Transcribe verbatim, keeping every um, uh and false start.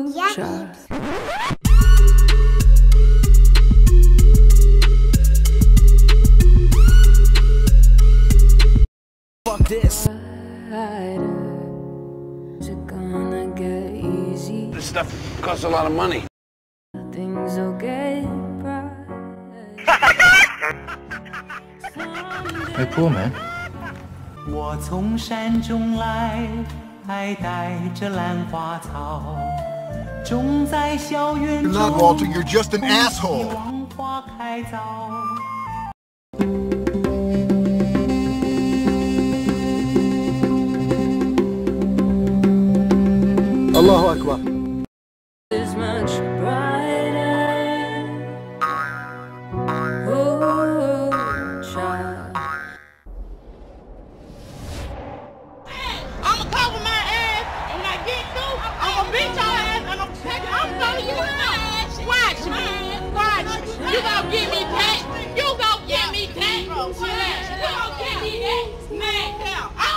Jacket. Fuck this. This stuff costs a lot of money. Things will get bright. Hey, cool, man. 我从山中来，还带着兰花草，种在校园中。 You're not Walter, you're just an asshole. 希望花开早。 Allahu Akbar. Is much brighter. Oh, child. I'ma cover my ass, and when I get through, I'ma beat your ass, and I'm taking, I'm throwing you in my ass. Watch me, watch me. You gon' give me that. You gon' give me that. You gon' give me that. Man, hell.